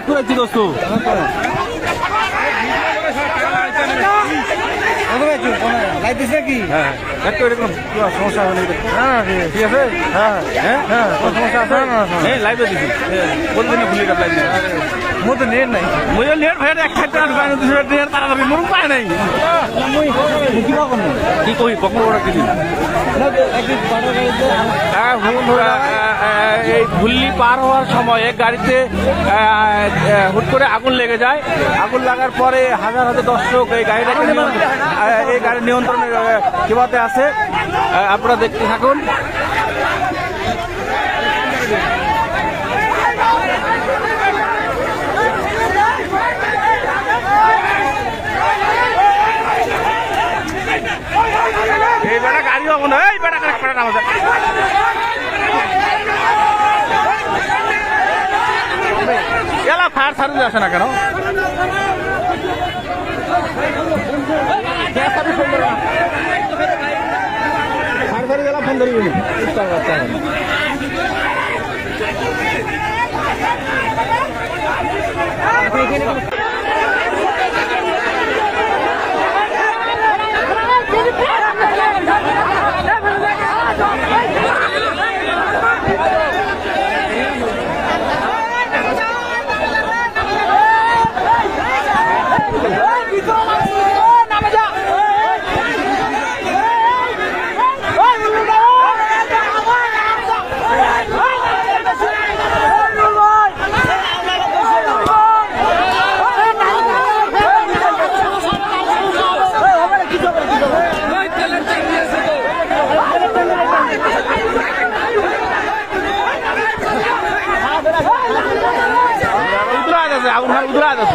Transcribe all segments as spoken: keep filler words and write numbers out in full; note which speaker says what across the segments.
Speaker 1: বিপদ করেছি দোস্ত। সমস্যা হবে হ্যাঁ ঠিক আছে হ্যাঁ হ্যাঁ হ্যাঁ সমস্যা আছে হ্যাঁ লাইভে দিছি বলতে না ভুলি লাইভ মো তো নেট নাই মই নেট ভাই এক খাইতে আর বাইরে দুশো টাকা তাড়াতাড়ি মোর পায় নাই মই কি বকম কি কই বকম ওরা কি দিন হ্যাঁ এই ভুল্লি পার হওয়ার সময় এক গাড়িতে হুট করে আগুন লেগে যায়। আগুন লাগার পরে হাজার হাজার দর্শক এই গাড়িটাকে এই গাড়ির নিয়ন্ত্রণে কিভাবে আছে আপনারা দেখতে থাকুন। এই বেটা গাড়ি হবো না এই বেটা বেটা নামা যায় এলা ফায়ার সার্ভিস আসে না কেন? ফায়ার সার্ভিস এলা ফোন ধরবি উদরা আছে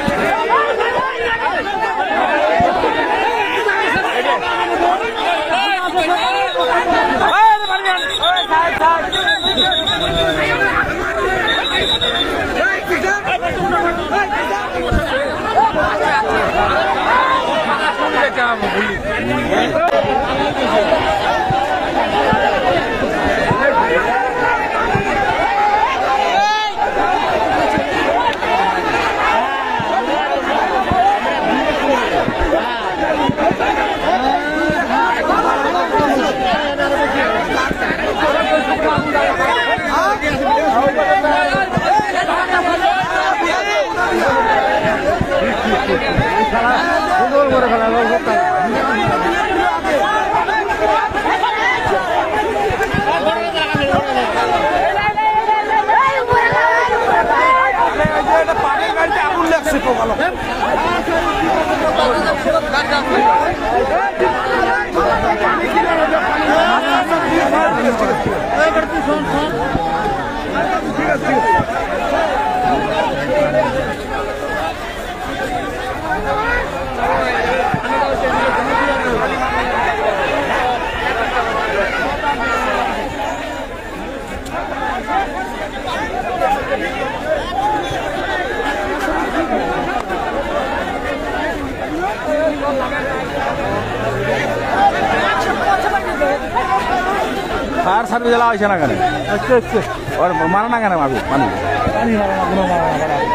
Speaker 1: फायर सर्विस जला आइसे ना कने अच्छा अच्छा और मारा ना कने मागू पानी पानी मारा ना मारा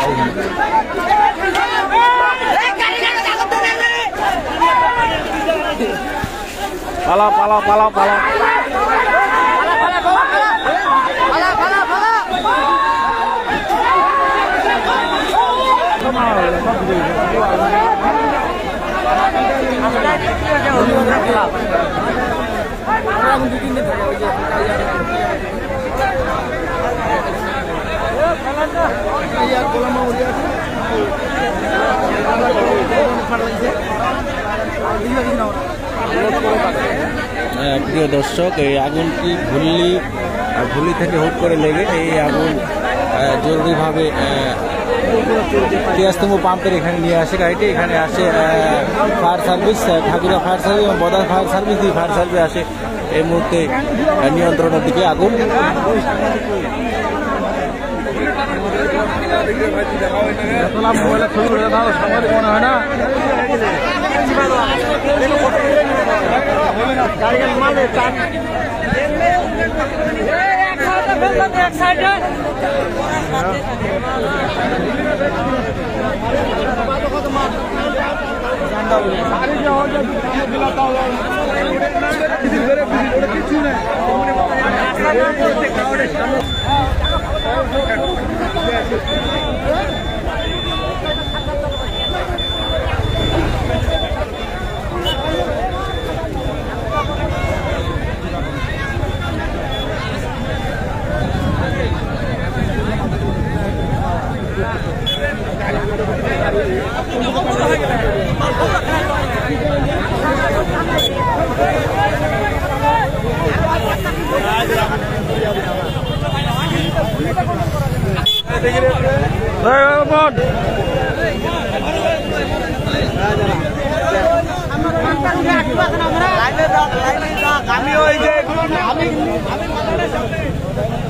Speaker 1: पाला पाला पाला पाला पाला पाला প্রিয় দর্শক এই আগুনটি ভুল্লি ভুল্লি থেকে হুট করে লেগে এই আগুন জরুরিভাবে তিয়াস্তম্ভ পাম্পের এখানে নিয়ে আসে গাড়িটি। এখানে আসে fire service, Thakura fire service এবং বদার ফায়ার সার্ভিস দিয়ে ফায়ার সার্ভিস আসে এই মুহূর্তে নিয়ন্ত্রণের দিকে আগুন। মনে হয় না গাড়ি
Speaker 2: এক সাইডে
Speaker 1: কিছু না আমি ওই যে